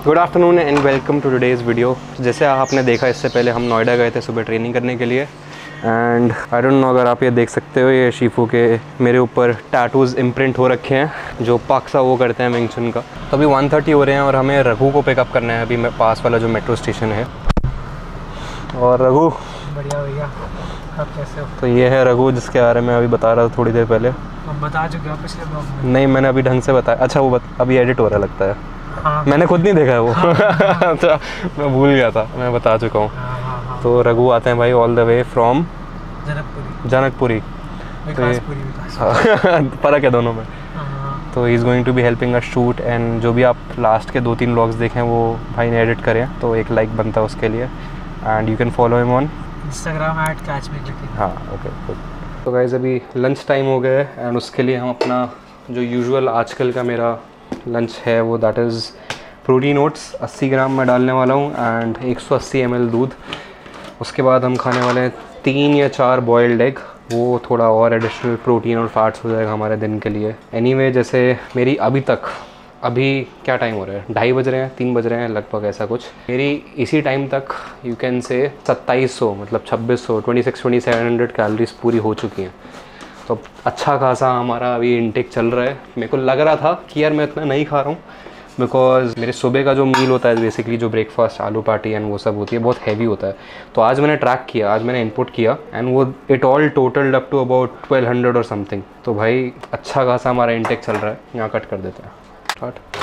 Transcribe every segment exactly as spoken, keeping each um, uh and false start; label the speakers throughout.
Speaker 1: Good afternoon and welcome to today's video. जैसे आपने देखा इससे पहले हम नोएडा गए थे सुबह ट्रेनिंग करने के लिए एंड आई डोंट नो अगर आप ये देख सकते हो, ये शीफू के मेरे ऊपर टैटूज़ इम्प्रिंट हो रखे हैं जो पाक्सा वो करते हैं विंग चुन का। तो अभी वन थर्टी हो रहे हैं और हमें रघु को पिकअप करना है अभी पास वाला जो मेट्रो स्टेशन है। और रघु
Speaker 2: बढ़िया भैया, आप कैसे हो?
Speaker 1: तो ये है रघु जिसके बारे में अभी बता रहा था थोड़ी देर पहले।
Speaker 2: हम बता चुके हैं पिछले ब्लॉग में।
Speaker 1: नहीं, मैंने अभी ढंग से बताया। अच्छा वो बत, अभी एडिट हो रहा लगता है।
Speaker 2: हाँ,
Speaker 1: मैंने खुद नहीं देखा है वो।
Speaker 2: हाँ, हाँ,
Speaker 1: अच्छा मैं भूल गया था, मैं बता चुका हूँ।
Speaker 2: हाँ, हाँ, हाँ।
Speaker 1: तो रघु आते हैं भाई all the way from
Speaker 2: Janakpuri
Speaker 1: Janakpuri.
Speaker 2: Vikaspuri Vikaspuri
Speaker 1: फ़र्क है दोनों में।
Speaker 2: हाँ,
Speaker 1: तो he is going to be helping us shoot and जो भी आप लास्ट के दो तीन व्लॉग्स देखें वो भाई ने एडिट करें, तो एक लाइक बनता है उसके लिए। And you can follow him on
Speaker 2: Instagram at catch me clicking.
Speaker 1: हाँ ओके गुड। तो गाइस अभी लंच टाइम हो गया है एंड उसके लिए हम अपना जो यूजुअल आजकल का मेरा लंच है वो दैट इज़ प्रोटीन ओट्स अस्सी ग्राम मैं डालने वाला हूँ एंड एक सौ अस्सी एम एल दूध। उसके बाद हम खाने वाले हैं तीन या चार बॉयल्ड एग, वो थोड़ा और एडिशनल प्रोटीन और फैट्स हो जाएगा हमारे दिन के लिए। एनीवे anyway, जैसे मेरी अभी तक अभी क्या टाइम हो रहा है, ढाई बज रहे हैं, तीन बज रहे हैं लगभग ऐसा कुछ। मेरी इसी टाइम तक यू कैन से सत्ताईस सौ मतलब छब्बीस सौ twenty six twenty seven hundred calories पूरी हो चुकी हैं। तो अच्छा खासा हमारा अभी इनटेक चल रहा है। मेरे को लग रहा था कि यार मैं इतना नहीं खा रहा हूँ बिकॉज मेरे सुबह का जो मील होता है बेसिकली जो ब्रेकफास्ट आलू पार्टी एंड वो सब होती है बहुत हैवी होता है। तो आज मैंने ट्रैक किया, आज मैंने इनपुट किया एंड वो it all totalled up to about twelve hundred और समथिंग। तो भाई अच्छा खासा हमारा इनटेक चल रहा है। यहाँ कट कर देते हैं स्टार्ट।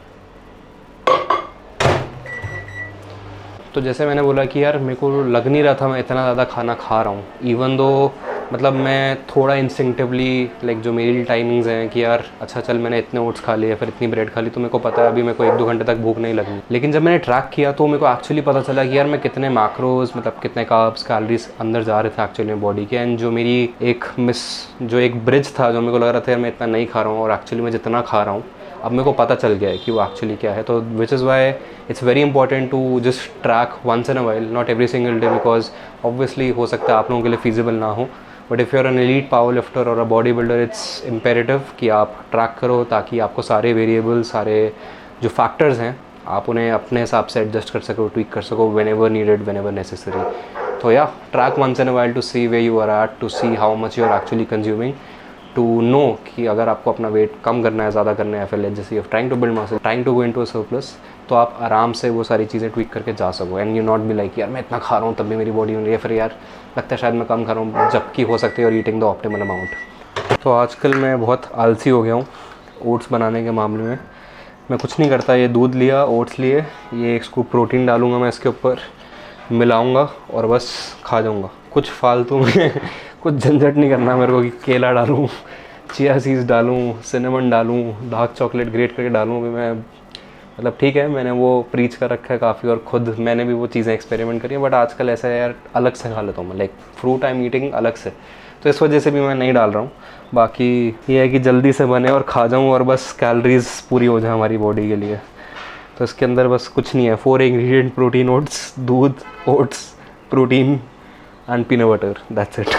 Speaker 1: तो जैसे मैंने बोला कि यार मेरे को लग नहीं रहा था मैं इतना ज़्यादा खाना खा रहा हूँ, इवन दो मतलब मैं थोड़ा इंस्टिंक्टिवली लाइक जो मेरी टाइमिंग्स हैं कि यार अच्छा चल मैंने इतने ओट्स खा लिए फिर इतनी ब्रेड खा ली तो मेरे को पता है अभी मेरे को एक दो घंटे तक भूख नहीं लगनी। लेकिन जब मैंने ट्रैक किया तो मेरे को एक्चुअली पता चला कि यार मैं कितने मैक्रोज मतलब कितने कार्ब्स कैलोरीज अंदर जा रहे थे एक्चुअली में बॉडी के। एंड जो मेरी एक मिस जो एक ब्रिज था जो मेरे को लग रहा था यार मैं इतना नहीं खा रहा हूँ और एक्चुअली मैं जितना खा रहा हूँ अब मेरे को पता चल गया है कि वो एक्चुअली क्या है। तो which is why it's very important to just track once in a while, not every single day, because obviously हो सकता है आप लोगों के लिए फीजिबल ना हो। But if you are an elite power lifter और a body builder it's imperative कि आप ट्रैक करो ताकि आपको सारे वेरिएबल सारे जो फैक्टर्स हैं आप उन्हें अपने हिसाब से एडजस्ट कर सको, ट्वीक कर सको whenever needed whenever necessary. तो या track once in a while to see where you are at, to see how much you are actually consuming, to know कि अगर आपको अपना वेट कम करना है, ज़्यादा करना है, फिर जैसे you trying to build muscle, trying to go into a surplus, तो आप आराम से वो सारी चीज़ें ट्वीक करके जा सको। And you not be like यार मैं इतना खा रहा हूँ तब भी मेरी बॉडी में, या फिर यार लगता है शायद मैं कम खा रहा हूँ, जबकि हो सकती है और ईटिंग द ऑप्टिमल अमाउंट। तो आजकल मैं बहुत आलसी हो गया हूँ ओट्स बनाने के मामले में। मैं कुछ नहीं करता, ये दूध लिया, ओट्स लिए, ये एक स्कूप प्रोटीन डालूँगा मैं इसके ऊपर, मिलाऊँगा और बस खा जाऊँगा। कुछ फालतू में कुछ झंझट नहीं करना मेरे को कि केला डालूँ, चिया सीड्स डालूँ, सिनेमन डालूँ, डार्क चॉकलेट ग्रेट करके डालूँ। भी मैं मतलब ठीक है मैंने वो प्रीच कर रखा है काफ़ी और ख़ुद मैंने भी वो चीज़ें एक्सपेरिमेंट करी है, बट आजकल ऐसा है यार अलग से खा लेता हूँ मैं, like fruit I am eating अलग से, तो इस वजह से भी मैं नहीं डाल रहा हूँ। बाकी ये है कि जल्दी से बने और खा जाऊँ और बस कैलोरीज पूरी हो जाए हमारी बॉडी के लिए। तो इसके अंदर बस कुछ नहीं है, फोर इंग्रेडिएंट प्रोटीन ओट्स, दूध, oats, protein and peanut butter, that's it.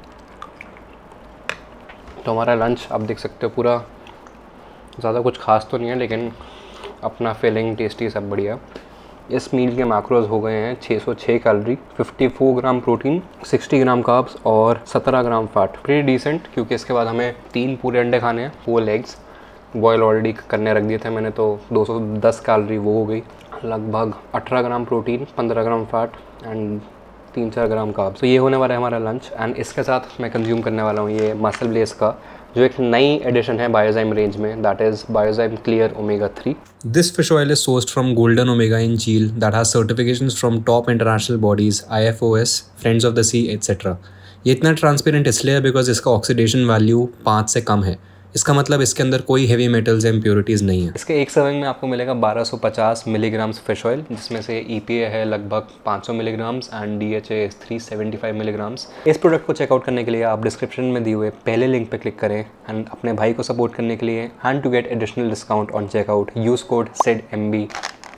Speaker 1: तो हमारा लंच आप देख सकते हो पूरा ज़्यादा कुछ खास तो नहीं है लेकिन अपना फीलिंग टेस्टी सब बढ़िया। इस मील के मैक्रोज हो गए हैं छह सौ छह कैलोरी, चौवन ग्राम प्रोटीन, साठ ग्राम कार्ब्स और सत्रह ग्राम फैट। प्रीटी डिसेंट क्योंकि इसके बाद हमें तीन पूरे अंडे खाने हैं, फोर एग्स बॉयल ऑलरेडी करने रख दिए थे मैंने, तो दो सौ दस कैलोरी वो हो गई। लगभग अठारह ग्राम प्रोटीन, पंद्रह ग्राम फैट एंड तीन चार ग्राम कार्ब्स। तो ये होने वाला है हमारा लंच। एंड इसके साथ मैं कंज्यूम करने वाला हूँ ये मसल ब्लेस का जो एक नई एडिशन है बायोजाइम रेंज में, that is Biozyme clear omega three.
Speaker 3: This fish oil is sourced from Golden Omega in Chile that has certifications from top international bodies, I F O S, Friends of the Sea, et cetera. ये इतना transparent इसलिए है because इसका oxidation value पाँच से कम है। इसका मतलब इसके अंदर कोई हेवी मेटल्स या इम्प्योरिटीज़ नहीं है।
Speaker 1: इसके एक सर्विंग में आपको मिलेगा बारह सौ पचास मिलीग्राम्स फिश ऑयल, जिसमें से ई पी ए है लगभग पाँच सौ milligrams and D H A three seventy five milligrams. इस प्रोडक्ट को चेकआउट करने के लिए आप डिस्क्रिप्शन में दिए हुए पहले लिंक पे क्लिक करें एंड अपने भाई को सपोर्ट करने के लिए and to get additional discount on checkout use code said M B.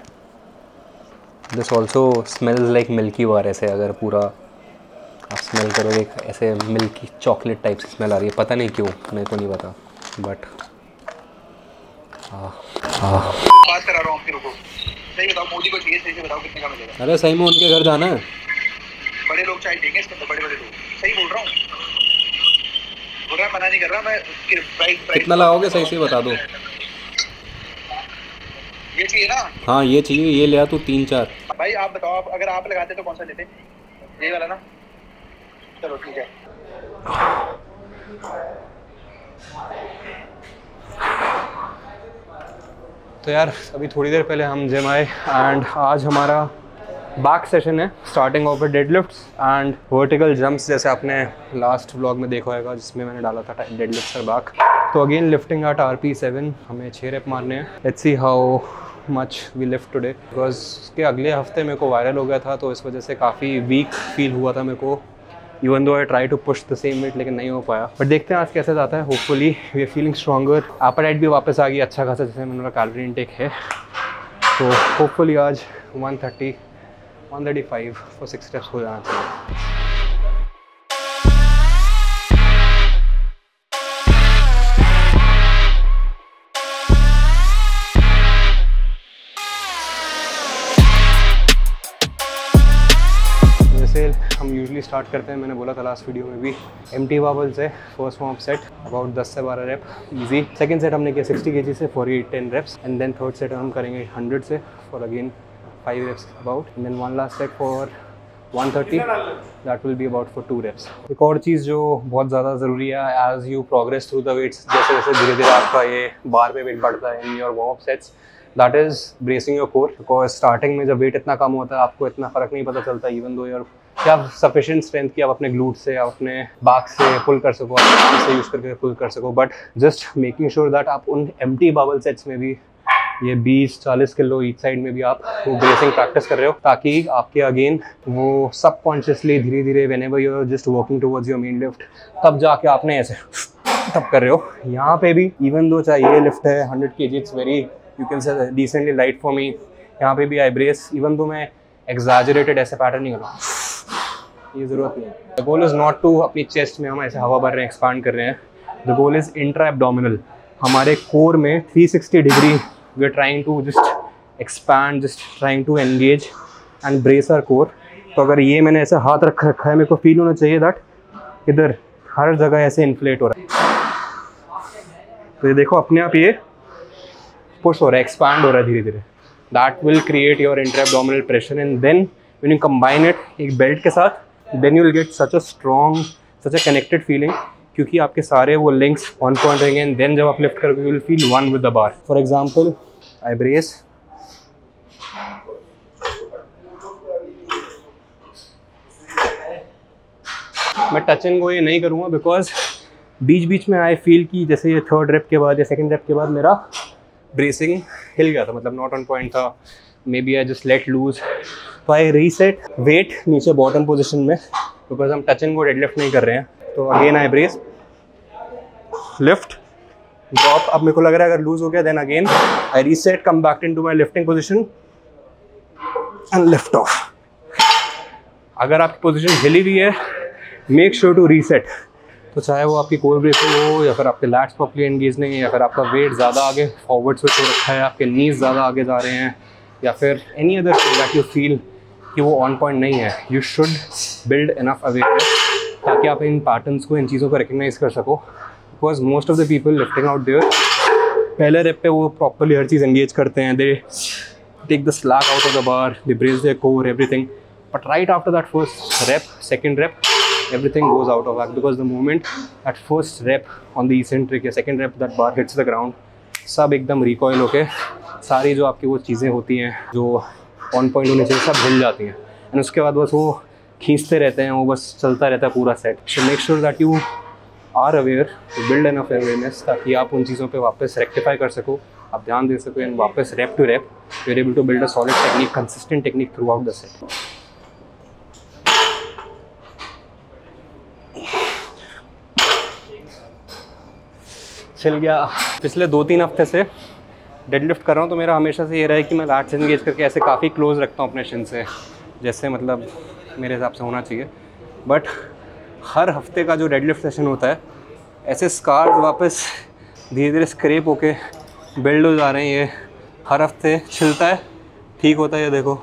Speaker 1: This also smells like milky bar. ऐसे अगर पूरा आप स्मेल करोगे ऐसे मिल्की चॉकलेट टाइप से स्मेल आ रही है, पता नहीं क्यों, मेरे को नहीं पता, बट हाँ हाँ
Speaker 4: बात करा रहा हूँ आपके रुको। सही बताओ, मोदी को चाहिए, सही से बताओ कितने का मिलेगा?
Speaker 3: अरे सही में उनके घर जाना है।
Speaker 4: बड़े लोग चाय देंगे इसके अंदर, बड़े बड़े लोग। सही बोल रहा हूँ, बोल रहा मना नहीं कर रहा मैं। प्राइस
Speaker 3: कितना लगाओगे सही से बता दो।
Speaker 4: ये चाहिए ना?
Speaker 3: हाँ ये चाहिए, ये ले आ तू तीन चार।
Speaker 4: भाई आप बताओ, आप अगर आप लगाते तो कौन सा लेते? ये वाला ना? चलो ठीक है।
Speaker 1: तो यार अभी थोड़ी देर पहले हम जिम आए एंड आज हमारा बैक सेशन है, starting off deadlifts and vertical jumps, जैसे आपने लास्ट व्लॉग में देखा होगा जिसमें मैंने डाला था डेडलिफ्ट और बैक। तो again lifting at R P seven, हमें छः रेप मारने हैं। Let's see how much we lift today, because उसके अगले हफ्ते मेरे को वायरल हो गया था तो इस वजह से काफ़ी वीक फील हुआ था मेरे को, even though I try to push the same weight, लेकिन नहीं हो पाया। बट देखते हैं आज कैसे जाता है। Hopefully we are feeling stronger, appetite भी वापस आ गई अच्छा खासा, जैसे मेरा कैलोरी इनटेक है। तो होपफुली आज one thirty one thirty five for six steps हो जाना चाहिए। हम यूजुअली स्टार्ट करते हैं, मैंने बोला था लास्ट वीडियो में भी, एम्प्टी बाबल से फर्स्ट वार्म सेट अबाउट दस से बारह रेप इजी। सेकंड सेट हमने किया सिक्सटी केजी से for eight ten reps and then third set हम करेंगे हंड्रेड से for again five reps about, and then one last set for one thirty, that will be about for two reps. एक और चीज़ जो बहुत ज़्यादा ज़रूरी है as you progress through the weights, जैसे जैसे धीरे धीरे आपका ये बार में वेट बढ़ता है in your warm up sets, that is bracing your core. Because starting में जब वेट इतना कम होता है आपको इतना फ़र्क नहीं पता चलता, इवन दो योर क्या सफिशिएंट स्ट्रेंथ की आप अपने ग्लूट से, आप अपने बैक से पुल कर सको, आप आर्म से यूज़ करके पुल कर सको, but just making sure that आप उन एम्प्टी बाबल सेट्स में भी ये बीस चालीस किलो ईच साइड में भी आप वो ब्रेसिंग प्रैक्टिस कर रहे हो, ताकि आपके अगेन वो सबकॉन्शियसली धीरे धीरे whenever you are just working towards your main lift, तब जाके आपने ऐसे तब कर रहे हो। यहाँ पे भी इवन दो चाहे ये लिफ्ट है hundred K G, it's very you can say decently light for me, यहाँ पे भी आई ब्रेस, इवन दो मैं एग्जैजरेटेड ऐसे पैटर्न नहीं कर रहा हूँ, ये ज़रूरत नहीं है। The goal is not to अपनी चेस्ट में हम ऐसे हवा भर रहे हैं, एक्सपांड कर रहे हैं। The goal is intra abdominal, हमारे कोर में three sixty degree we are trying to just expand, just trying to engage and brace our core. तो अगर ये मैंने ऐसा हाथ रख रखा है, मेरे को फील होना चाहिए दैट इधर हर जगह ऐसे इन्फ्लेट हो रहा है। तो ये देखो अपने आप ये पुश हो रहा है, एक्सपैंड हो रहा है धीरे धीरे, that will create your intra abdominal pressure and then when you combine it एक बेल्ट के साथ, then you will get such a strong, such a connected feeling, क्योंकि आपके सारे वो links on point रहेंगे, and then जब आप lift करोगे you will feel one with the bar. For example, I brace, मैं टच एंड गो ये नहीं करूँगा बिकॉज बीच बीच में आई फील कि जैसे ये थर्ड रेप के बाद या सेकंड रेप के बाद मेरा ब्रेसिंग हिल गया था, मतलब नॉट ऑन पॉइंट था, maybe I just let loose. तो आई रीसेट वेट नीचे बॉटम पोजीशन में, बिकॉज हम टच एंड गो डेडलिफ्ट नहीं कर रहे हैं। तो again I brace, lift, drop. अब मेरे को लग रहा है अगर लूज हो गया then again I reset, come back into my lifting position and lift off. अगर आपकी पोजीशन हिली हुई है, मेक श्योर टू रीसेट। तो चाहे वो आपकी कोर ब्रेसिंग हो या फिर आपके लैट्स प्रॉपर्ली एंगेज नहीं है, या फिर आपका वेट ज़्यादा आगे फॉरवर्ड स्विच हो रखा है, आपके नीज ज़्यादा आगे जा रहे हैं, या फिर any other thing that you feel कि वो ऑन पॉइंट नहीं है, you should build enough awareness ताकि आप इन पैटर्न्स को, इन चीज़ों को रिकग्नाइज कर सको। Because most of the people lifting out there पहले रेप पे वो प्रॉपर्ली हर चीज़ एंगेज करते हैं, they take the slack out of the bar, they brace their core, everything, but right after that first rep, second rep, everything goes out of whack, because the moment at first rep on the eccentric या second rep that bar hits the ground, सब एकदम recoil होके सारी जो आपकी वो चीज़ें होती हैं जो ऑन पॉइंट होने चाहिए सब हिल जाती हैं, एंड उसके बाद बस वो खींचते रहते हैं, वो बस चलता रहता है पूरा set. So make sure that you are aware, to build enough awareness ताकि आप उन चीज़ों पे वापस रेक्टिफाई कर सको, आप ध्यान दे सको, एंड वापस rep to rep you are able to build a solid technique, consistent technique throughout the set. चल गया। पिछले दो तीन हफ्ते से डेडलिफ्ट कर रहा हूँ तो मेरा हमेशा से ये रहा है कि मैं लैट्स एंगेज करके ऐसे काफ़ी क्लोज रखता हूँ अपने शिन से, जैसे मतलब मेरे हिसाब से होना चाहिए। बट हर हफ्ते का जो डेडलिफ्ट सेशन होता है, ऐसे स्कार्स वापस धीरे धीरे स्क्रैप होके बिल्ड हो जा रहे हैं। ये हर हफ्ते छिलता है, ठीक होता है, ये देखो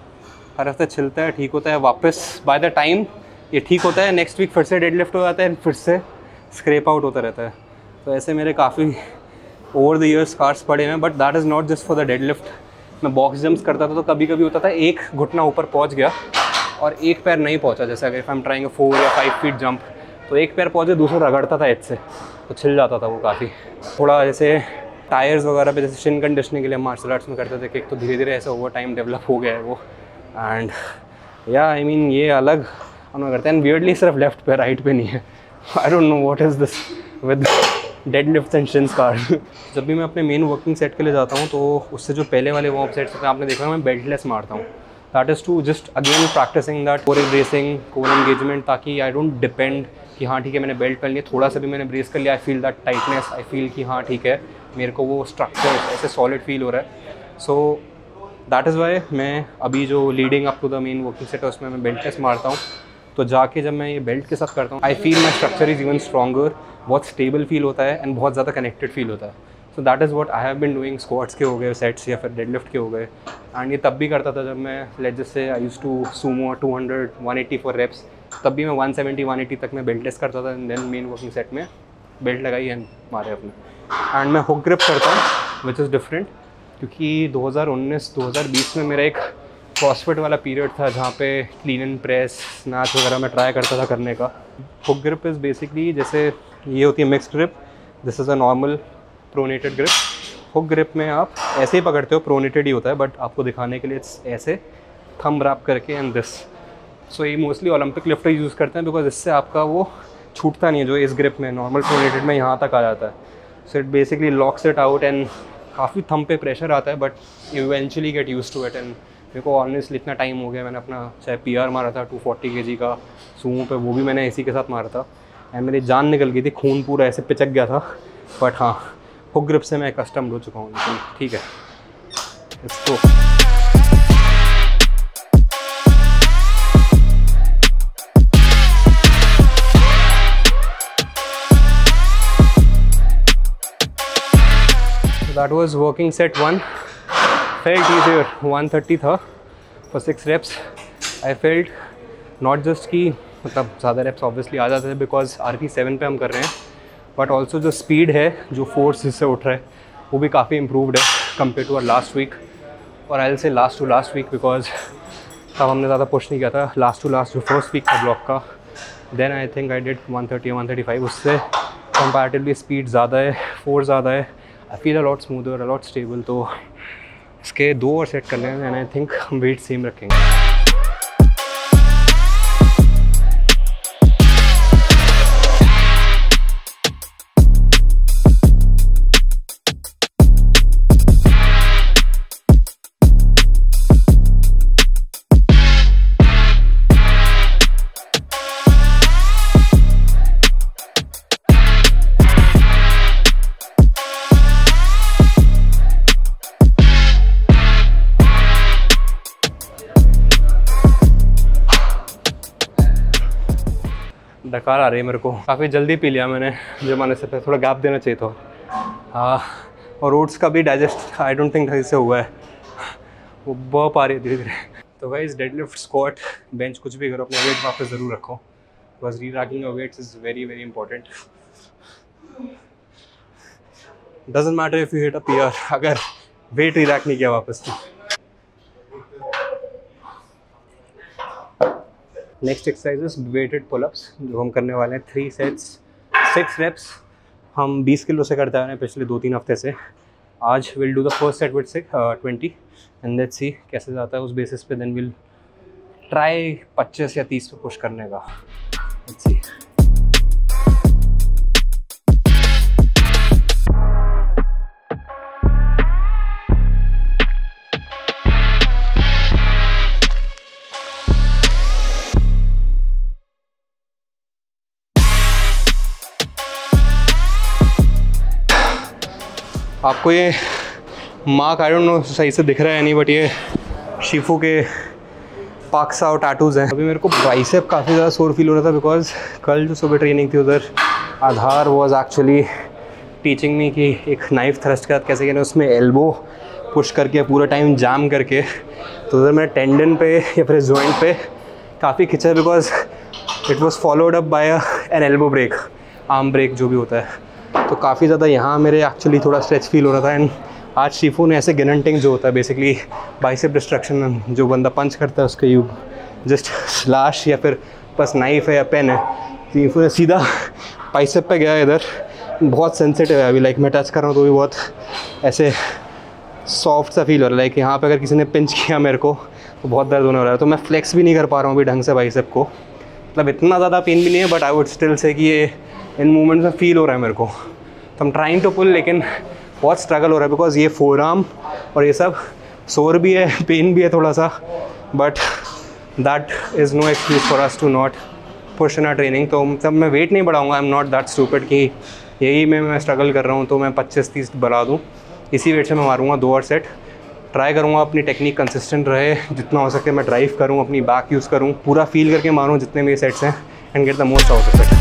Speaker 1: हर हफ्ते छिलता है, ठीक होता है, वापस बाय द टाइम ये ठीक होता है नेक्स्ट वीक फिर से डेड लिफ्ट हो जाता है, फिर से स्क्रैप आउट होता रहता है। तो ऐसे मेरे काफ़ी ओवर द ईयर्स स्कार्स पड़े हैं, but that is not just for the deadlift. मैं बॉक्स जंप्स करता था तो कभी कभी होता था एक घुटना ऊपर पहुंच गया और एक पैर नहीं पहुंचा, जैसे अगर आई एम ट्राइंग फोर या फाइव फीट जंप तो एक पैर पहुंचे दूसरा रगड़ता था एज से, तो छिल जाता था वो काफ़ी। थोड़ा जैसे टायर्स वगैरह पे जैसे शिन कंडीशनिंग के लिए मार्शल आर्ट्स में करते थे कि एक तो धीरे धीरे ऐसे ओवर टाइम डेवलप हो गया है वो, एंड या आई मीन ये अलग हम करते हैं। वियर्डली सिर्फ लेफ्ट पे राइट पे नहीं है। I don't know what is this with deadlift and shin scar. जब भी मैं अपने मेन वर्किंग सेट के लिए जाता हूँ तो उससे जो पहले वाले वार्म सेट्स होते हैं आपने देखा मैं बेल्टलेस मारता हूँ। That is to just again practising that core bracing core engagement, ताकि आई डोंट डिपेंड कि हाँ ठीक है मैंने बेल्ट पहन लिया, थोड़ा सा भी मैंने ब्रेस कर लिया, I feel that tightness, I feel कि हाँ ठीक है मेरे को वो स्ट्रक्चर ऐसे सॉलिड फील हो रहा है। सो दैट इज़ वाई मैं अभी जो leading up to the main working set है उसमें मैं बेल्टलेस मारता हूँ। तो जाके जब मैं ये बेल्ट के साथ करता हूँ I feel my structure is even stronger, बहुत स्टेबल फील होता है एंड बहुत ज़्यादा कनेक्टेड फील होता है। So that is what I have been doing. Squats के हो गए सेट्स या फिर डेडलिफ्ट के हो गए, एंड ये तब भी करता था जब मैं लेट जैसे I used to sumo two hundred one eighty for reps, तब भी मैं वन सेवेंटी वन एटी तक मैं बेल्टलेस करता था and then main working set में बेल्ट लगाई एंड मारे अपने। एंड मैं हुक ग्रिप करता हूँ विच इज़ डिफरेंट, क्योंकि दो हज़ार उन्नीस दो हज़ार बीस में मेरा एक क्रॉसफिट वाला पीरियड था जहाँ पे क्लीन एंड प्रेस स्नैच वगैरह मैं ट्राई करता था करने का। हुक ग्रिप इज़ बेसिकली जैसे ये होती है mixed grip, this is a normal pronated grip. Hook grip में आप ऐसे ही पकड़ते हो, प्रोनेटेड ही होता है बट आपको दिखाने के लिए ऐसे थंब रैप करके एंड दिस। सो ये मोस्टली ओलंपिक लिफ्टर यूज़ करते हैं बिकॉज इससे आपका वो छूटता नहीं है जो इस ग्रिप में नॉर्मल प्रोनेटेड में यहाँ तक आ जाता है। So it basically locks it out and काफ़ी थंब पे प्रेशर आता है but eventually get use to it. And मेरे को ऑनेस्टली इतना टाइम हो गया, मैंने अपना चाहे पी आर मारा था टू फोर्टी के जी का सूमो पे, वो भी मैंने इसी के साथ मारा था एंड मेरी जान निकल गई थी, खून पूरा ऐसे पिचक गया था। बट हाँ हुक ग्रिप से मैं कस्टम हो चुका हूँ, लेकिन ठीक है इसको that was working set one. Felt easier one thirty था for six reps. I felt not just कि मतलब ज़्यादा रेप्स ऑब्वियसली आ जाते थे बिकॉज आर पी सेवन पे हम कर रहे हैं, बट ऑल्सो जो स्पीड है जो फोर्स जिससे उठ रहा है वो भी काफ़ी इम्प्रूवड है compare to our last week. और I will say last to last week because तब हमने ज़्यादा पुश नहीं किया था। लास्ट टू लास्ट जो फर्स्ट वीक था ब्लॉक का, then I think I did one thirty one thirty five, उससे कंपैरेटिवली स्पीड ज़्यादा है, फोर्स ज़्यादा है, I feel a lot smoother, a lot stable. तो इसके दो और सेट करने हैं एंड आई थिंक हम वेट सेम रखेंगे। डकार आ रही है मेरे को, काफ़ी जल्दी पी लिया मैंने जमाने से, थोड़ा गैप देना चाहिए था। हाँ और ओट्स का भी डाइजेस्ट आई डोंट थिंक इससे हुआ है, वो बर्प आ रही है धीरे धीरे। तो गाइस डेडलिफ्ट स्क्वाट बेंच कुछ भी करो अपने वेट वापस ज़रूर रखो, because re racking of weights is very very important. Doesn't matter if you hit a P R, अगर वेट री रैक नहीं किया वापस। नेक्स्ट एक्सरसाइज वेटेड पुलअप्स जो हम करने वाले हैं, थ्री सेट्स सिक्स रेप्स। हम बीस किलो से करते आ रहे हैं पिछले दो तीन हफ्ते से। आज will do the first set with six twenty and let's see कैसे जाता है उस बेसिस पे, देन विल ट्राई पच्चीस या तीस पे पुश करने का। Let's see. आपको ये मार्क आई डोंट नो सही से दिख रहा है नहीं, बट ये शिफू के पाक्सा और टैटूज़ हैं। अभी मेरे को बाइसेप काफ़ी ज़्यादा सोर फील हो रहा था बिकॉज कल जो सुबह ट्रेनिंग थी उधर Adhar was actually teaching me कि एक नाइफ थ्रस्ट के साथ कैसे कहना, उसमें एल्बो पुश करके पूरा टाइम जाम करके, तो उधर मेरे टेंडन पे या फिर जॉइंट पे काफ़ी खिंचा है, because it was followed up by an elbow break, arm break जो भी होता है। तो काफ़ी ज़्यादा यहाँ मेरे एक्चुअली थोड़ा स्ट्रेच फील हो रहा था। एंड आज शिफू ने ऐसे गिनंटिंग जो होता है बेसिकली बाइसेप डिस्ट्रक्शन, जो बंदा पंच करता है उसके यू जस्ट स्लैश या फिर बस नाइफ है या पेन है, तो शिफू ने सीधा बाइसेप पे गया। इधर बहुत सेंसिटिव है अभी, लाइक मैं टच कर रहा हूँ तो भी बहुत ऐसे सॉफ्ट सा फील हो रहा है। लाइक यहाँ पे अगर किसी ने पिंच किया मेरे को तो बहुत दर्द होने वाला है। तो मैं फ्लेक्स भी नहीं कर पा रहा हूँ अभी ढंग से बाइसेप को, मतलब इतना ज़्यादा पेन भी नहीं है, but I would still say कि ये इन मूवमेंट्स में फील हो रहा है मेरे को। तो हम ट्राइंग टू पुल, लेकिन बहुत स्ट्रगल हो रहा है बिकॉज ये फोर आर्म और ये सब सोर भी है, पेन भी है थोड़ा सा, but that is no excuse for us to not push in our training. तो तब मैं वेट नहीं बढ़ाऊँगा, I am not that stupid कि यही में मैं स्ट्रगल कर रहा हूँ तो मैं पच्चीस तीस बढ़ा दूँ। इसी वेट से मैं मारूँगा दो और सेट, ट्राई करूँगा अपनी टेक्निक कंसिस्टेंट रहे, जितना हो सके मैं ड्राइव करूँ, अपनी बैक यूज़ करूँ, पूरा फील करके मारूँ जितने मेरे सेट्स हैं, and get the most out of it.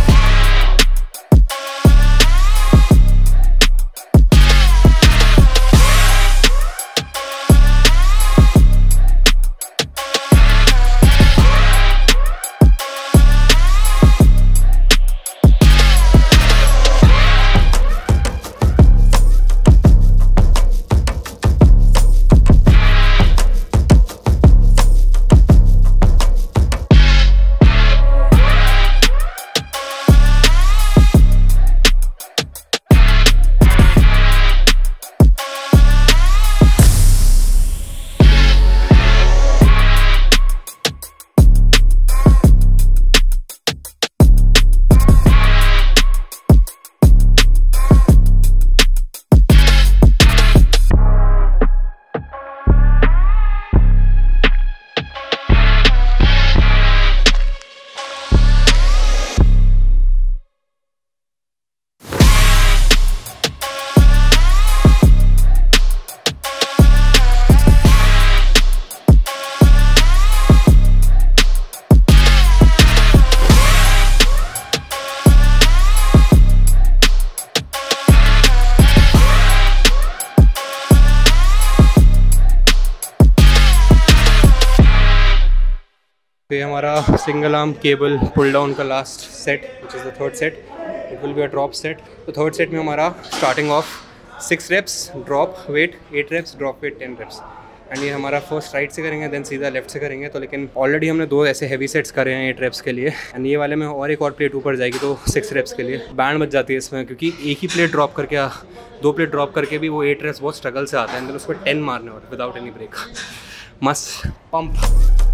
Speaker 1: तो ये हमारा single arm cable pull down का last set, which is the third set, it will be a drop set. तो थर्ड सेट में हमारा starting of six reps drop weight, eight reps drop weight, ten reps. And ये हमारा first right से करेंगे, then सीधा left से करेंगे। तो लेकिन ऑलरेडी हमने दो ऐसे हैवी सेट्स करे हैं एट रेप्स के लिए, एंड ये वाले में और एक और प्लेट ऊपर जाएगी तो सिक्स रेप्स के लिए बैंड बच जाती है इसमें, क्योंकि एक ही प्लेट ड्रॉप करके, दो प्लेट ड्रॉप करके भी वो एट रेप्स बहुत स्ट्रगल से आता है, एंड देन उसको टेन मारने और विदाउट एनी ब्रेक। मस्त पंप।